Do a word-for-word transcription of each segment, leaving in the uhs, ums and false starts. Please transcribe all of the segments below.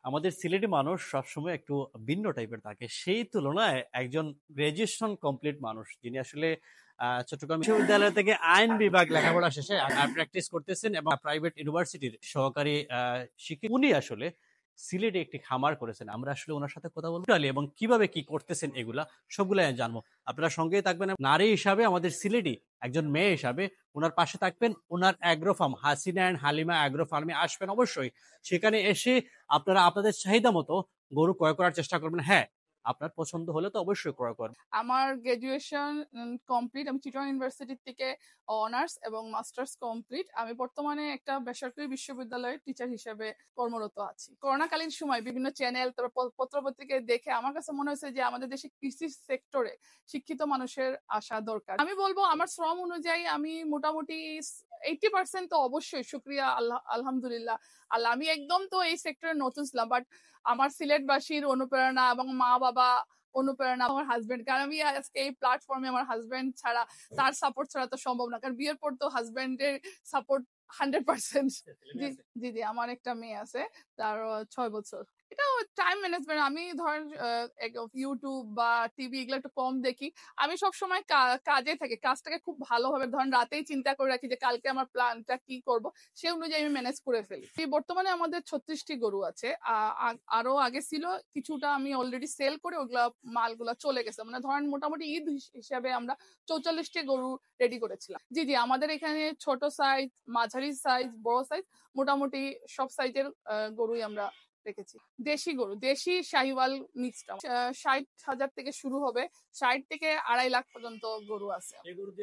আমাদের সিলেটি মানুষ সবসময় একটু ভিন্ন টাইপের থাকে। সেই তুলনায় একজন গ্র্যাজুয়েশন কমপ্লিট মানুষ যিনি আসলে আহ, চট্টগ্রাম বিশ্ববিদ্যালয় থেকে আইন বিভাগ লেখাপড়া শেষে প্র্যাকটিস করতেছেন এবং প্রাইভেট ইউনিভার্সিটির সহকারী আহ, শিক্ষক, উনি আসলে সিলেটে একটি খামার করেছেন। আমরা আসলে ওনার সাথে কথা বলবো এবং কিভাবে কি করতেছেন এগুলা সবগুলো জানবো। আপনারা সঙ্গেই থাকবেন। নারী হিসাবে আমাদের সিলেটি একজন মেয়ে হিসাবে ওনার পাশে থাকবেন। ওনার agro farm Hasina and Halima agro ফার্মে আসবেন অবশ্যই। সেখানে এসে আপনারা আপনাদের চাহিদা মতো গরু ক্রয় করার চেষ্টা করবেন। হ্যাঁ, আপনার পছন্দ হলে তো অবশ্যই ক্রয় করবেন। আমার গ্রাজুয়েশন কমপ্লিট, আমি চিটাগং ইউনিভার্সিটি থেকে অনার্স এবং মাস্টার্স কমপ্লিট। আমি বর্তমানে একটা বেসরকারি বিশ্ববিদ্যালয়ের টিচার হিসেবে কর্মরত আছি। করোনাকালীন সময় বিভিন্ন চ্যানেল তারপর পত্রপত্রিকায় দেখে আমার কাছে মনে হয়েছে যে আমাদের দেশে কৃষি সেক্টরে শিক্ষিত মানুষের আসা দরকার। আমি বলবো আমার শ্রম অনুযায়ী আমি মোটামুটি এইটি পার্সেন্ট তো অবশ্যই শুক্রিয়া আল্লাহ, আলহামদুলিল্লাহ আল্লাহ। আমি একদম তো এই সেক্টরে নতুন ছিলাম, বাট আমার সিলেটবাসীর অনুপ্রেরণা এবং মা বাবা অনুপ্রেরণা, আমার হাজবেন্ড, কারণ আমি আজকে এই প্ল্যাটফর্মে আমার হাজবেন্ড ছাড়া, তার সাপোর্ট ছাড়া তো সম্ভব না। কারণ বিয়ের পর তো হাজবেন্ডের সাপোর্ট হান্ড্রেড পার্সেন্ট। জি জি জি আমার একটা মেয়ে আছে, তার ছয় বছর। এটা টাইম ম্যানেজমেন্ট। আমি ধরেন ইউটিউব বা টিভি এগুলো একটু কম দেখি। আমি সবসময় কাজে থাকি, কাজটাকে খুব ভালোভাবে ধরেন রাতেই চিন্তা করে রাখি যে কালকে আমার প্ল্যানটা কি করব, সে অনুযায়ী আমি ম্যানেজ করে ফেলি। বর্তমানে আমাদের ছত্রিশটি গরু আছে, আরো আগে ছিল কিছুটা, আমি অলরেডি সেল করে ওগুলা মালগুলা চলে গেছে। মানে ধরেন মোটামুটি ঈদ হিসাবে আমরা চৌচল্লিশটি গরু রেডি করেছিলাম। জি জি আমাদের এখানে ছোট সাইজ, মাঝারি সাইজ, বড় সাইজ, মোটামুটি সব সাইজের গরুই আমরা রেখেছি। দেশি গরু, দেশি শাহিওয়াল মিক্সড ষাট হাজার থেকে শুরু হবে, ষাট থেকে আড়াই লাখ পর্যন্ত গরু আছে।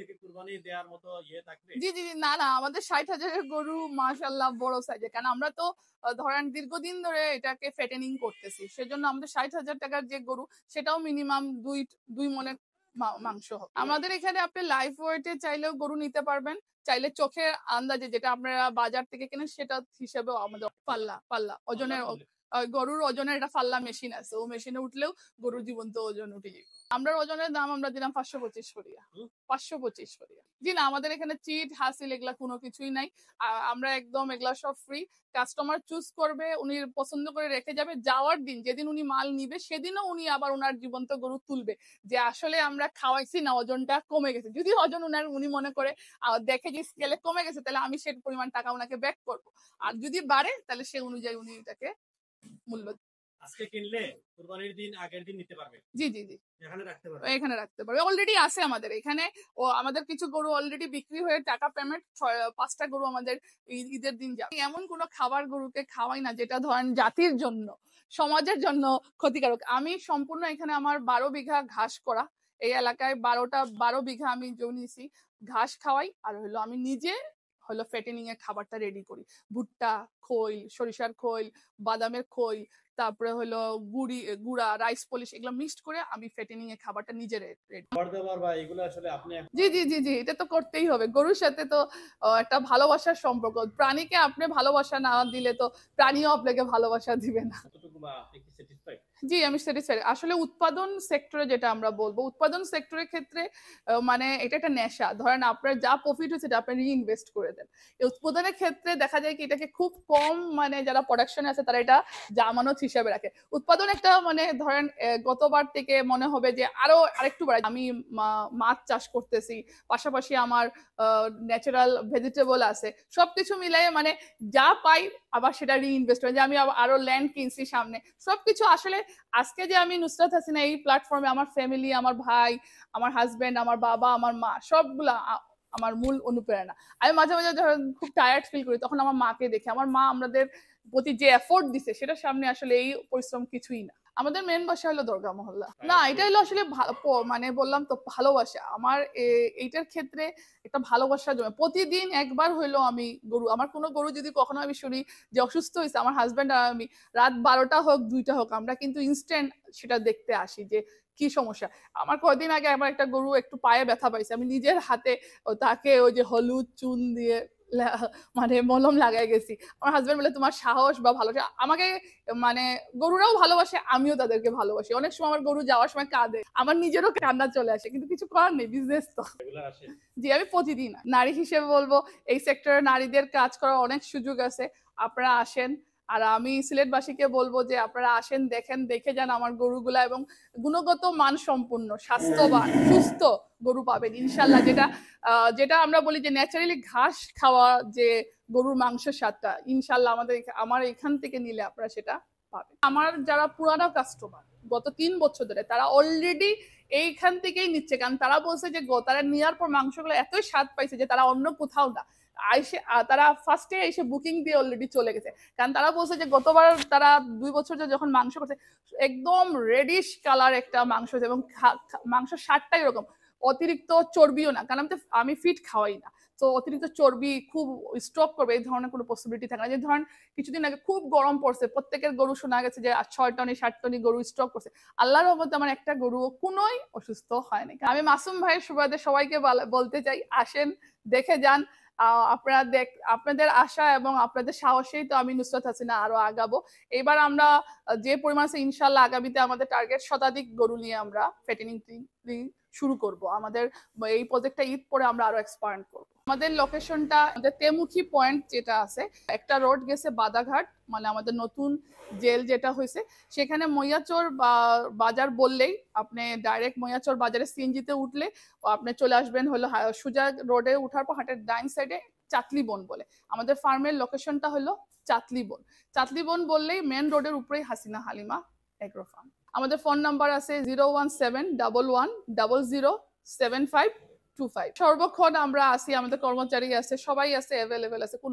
জি জি না না আমাদের ষাট হাজারের গরু মাশাআল্লাহ বড় সাইজের, কারণ আমরা তো ধরেন দীর্ঘদিন ধরে এটাকে ফেটেনিং করতেছি, সেজন্য আমাদের ষাট হাজার টাকার যে গরু সেটাও মিনিমাম দুই দুই মনের মাংস হবে। আমাদের এখানে আপনি লাইভ ওয়েটে চাইলেও গরু নিতে পারবেন, চাইলে চোখের আন্দাজে যেটা আপনারা বাজার থেকে কেনেন সেটা হিসেবেও আমাদের পাল্লা পাল্লা ওজনের গরুর ওজনের একটা পাল্লা মেশিন আছে, ও মেশিনে উঠলেও গরুর জীবন্ত ওজন উঠে যাবে। আমরা ওজনের দাম আমরা দিলাম পাঁচশো পঁচিশ করিয়া, পাঁচশো পঁচিশ করিয়া। জি না আমাদের এখানে চিট হাসিল এগুলা কোনো কিছুই নাই, আমরা একদম এগুলা সব ফ্রি। কাস্টমার চুজ করবে, উনি পছন্দ করে রেখে যাবে, যাওয়ার দিন যেদিন উনি মাল নিবে সেদিনও উনি আবার ওনার জীবন্ত গরু তুলবে যে আসলে আমরা খাওয়াইছি না, ওজনটা কমে গেছে। যদি ওজন উনার উনি মনে করে দেখে যে স্কেলে কমে গেছে, তাহলে আমি সেই পরিমাণ টাকা ওনাকে ব্যাক করবো, আর যদি বাড়ে তাহলে সে অনুযায়ী উনি এটাকে মূল্য। আজকে কিনলে কুরবানির দিন আগের দিন নিতে পারবে। জি জি জি এখানে রাখতে পারবে, এখানে রাখতে পারবে। অলরেডি আছে আমাদের এখানে, ও আমাদের কিছু গরু অলরেডি বিক্রি হয়ে টাকা পেমেন্ট, পাঁচটা গরু আমাদের ঈদের দিন যাবে। এমন কোনো খাবার গরুকে খাওয়াই না যেটা ধরেন জাতির জন্য, সমাজের জন্য ক্ষতিকারক। আমি সম্পূর্ণ এখানে আমার বারো বিঘা ঘাস করা, এই এলাকায় বারোটা বারো বিঘা আমি জমিয়েছি, ঘাস খাওয়াই। আর হলো আমি নিজে হলো ফেটেনিং এর খাবারটা রেডি করি, ভুট্টা খৈল, সরিষার খৈল, বাদামের খৈল, তারপরে হলো গুড়ি গুড়া, রাইস পলিশ, এগুলো মিক্সড করে আমি ফেটেনিং এর খাবারটা নিজে রেডি। জি জি জি জি এটা তো করতেই হবে, গরুর সাথে তো একটা ভালোবাসার সম্পর্ক। প্রাণীকে আপনি ভালোবাসা না দিলে তো প্রাণীও আপনাকে ভালোবাসা দিবে না। জি আমি স্যাটিসফাইড। আসলে উৎপাদন সেক্টরে যেটা আমরা বলবো, উৎপাদন সেক্টরের ক্ষেত্রে মানে এটা একটা নেশা। ধরেন আপনার যা প্রফিট হচ্ছে আপনি রিইনভেস্ট করে দেন। এই উৎপাদনের ক্ষেত্রে দেখা যায় কি এটাকে খুব কম, মানে যারা প্রোডাকশনে আছে তারা এটা জামানত হিসাবে রাখে। উৎপাদন একটা মানে ধরেন গতবার থেকে মনে হবে যে আরো আরেকটু বাড়াই। আমি মাছ চাষ করতেছি, পাশাপাশি আমার ন্যাচারাল ভেজিটেবল আছে, সবকিছু মিলাই মানে যা পাই আবার সেটা রিইনভেস্ট করে, যে আমি আরো ল্যান্ড কিনছি সামনে, সবকিছু আসলে আজকে যে আমি নুসরাত হাসিনা এই প্ল্যাটফর্মে আমার ফ্যামিলি, আমার ভাই, আমার হাজবেন্ড, আমার বাবা, আমার মা, সবগুলা আমার মূল অনুপ্রেরণা। আমি মাঝে মাঝে যখন খুব টায়ার্ড ফিল করি তখন আমার মাকে দেখি, আমার মা আমাদের প্রতি যে এফোর্ট দিছে সেটার সামনে আসলে এই পরিশ্রম কিছুই না। আমাদের মেন বাসা হলো দরগা মহল্লা। না এটা হলো আসলে মানে বললাম তো ভালোবাসা, আমার এইটার ক্ষেত্রে একটা ভালোবাসা জমে। প্রতিদিন একবার হইলো আমি গরু, আমার কোনো গরু যদি কখনো আমি শুনি যে অসুস্থ হয়েছে, আমার হাজব্যান্ড আর আমি রাত বারোটা হোক দুইটা হোক আমরা কিন্তু ইনস্ট্যান্ট সেটা দেখতে আসি যে কি সমস্যা। আমার কয়দিন আগে আমার একটা গরু একটু পায়ে ব্যথা পাইছে, আমি নিজের হাতে তাকে ওই যে হলুদ চুন দিয়ে মানে মলম লাগাই গেছি। আমার হাজবেন্ড বলে তোমার সাহস বা ভালোবাসা, আমাকে মানে গরুরাও ভালোবাসে, আমিও তাদেরকে ভালোবাসি। অনেক সময় আমার গরু যাওয়ার সময় কাঁদে, আমার নিজেরও কান্না চলে আসে, কিন্তু কিছু করার নেই, বিজনেস তো। জি আমি প্রতিদিন নারী হিসেবে বলবো এই সেক্টরে নারীদের কাজ করার অনেক সুযোগ আছে, আপনারা আসেন, আর আমি সিলেটবাসীকে বলবো যে আপনারা আসেন, দেখেন, দেখে যান আমার গরুগুলা, এবং গুণগত মান সম্পূর্ণ স্বাস্থ্যবান সুস্থ গরু পাবেন ইনশাল্লাহ। যেটা আহ, যেটা আমরা বলি যে ন্যাচারালি ঘাস খাওয়া যে গরুর মাংসের স্বাদটা, ইনশাল্লাহ আমাদের এখা- আমার এখান থেকে নিলে আপনারা সেটা পাবেন। আমার যারা পুরানো কাস্টমার গত তিন বছর ধরে, তারা অলরেডি এইখান থেকেই নিচ্ছে, কারণ তারা বলছে যে গ- তারা নেওয়ার পর মাংসগুলো এতই স্বাদ পাইছে যে তারা অন্য কোথাও না আইসে, আহ, তারা ফার্স্টে এসে বুকিং দিয়ে অলরেডি চলে গেছে। কারণ তারা বলছে যে গতবার তারা দুই বছর ধরে যখন মাংস করছে, একদম রেডিশ কালার একটা মাংস হয়েছে, এবং খা- খা- মাংস স্বাদটাই এরকম, অতিরিক্ত চর্বিও না, কারণ আমি তো আমি ফিট খাওয়াই না, তো অতিরিক্ত চর্বি খুব স্টক করবে এই ধরনের কোনো পসিবিলিটি থাকে না। যে ধরেন কিছুদিন আগে খুব গরম পড়ছে, প্রত্যেকের গরু শোনা গেছে যে ছয় টনি সাত টনি গরু স্টক করছে, আল্লাহর রহমতে আমার একটা গরু কোনোই অসুস্থ হয়নি। আমি মাসুম ভাইয়ের সুবাদে সবাইকে বলা- বলতে চাই, আসেন, দেখে যান। আহ, আপনারা দেখ, আপনাদের আশা এবং আপনাদের সাহসেই তো আমি নুসরাত হাসিনা আরো আগাবো। এবার আমরা আহ, যে পরিমাণ আছে, ইনশাল্লাহ আগামীতে আমাদের টার্গেট শতাধিক গরু নিয়ে আমরা ফেটেনিং শুরু করব। আমাদের এই প্রজেক্টটা ঈদ পরে আমরা আরো এক্সপান্ড করব। আমাদের লোকেশনটা আমাদের তেমুখী পয়েন্ট যেটা আছে, একটা রোড গেছে বাদাঘাট, মানে আমাদের নতুন জেল যেটা হয়েছে, সেখানে মইয়াচর বা বাজার বললেই আপনি ডাইরেক্ট মইয়াচর বাজারে সিএনজিতে উঠলে আপনি চলে আসবেন হলো হা- সুজা রোডে উঠার পর হাটের ডাইন সাইডে চাতলি বন বলে আমাদের ফার্মের লোকেশনটা হলো চাতলি বন। চাতলি বন বললেই মেন রোডের উপরেই হাসিনা হালিমা এগ্রো ফার্ম। আমাদের ফোন নাম্বার আছে zero one seven double one double zero seven five two five. সর্বক্ষণ আমরা আসি, আমাদের কর্মচারী আছে, সবাই আছে, অ্যাভেলেবেল আছে।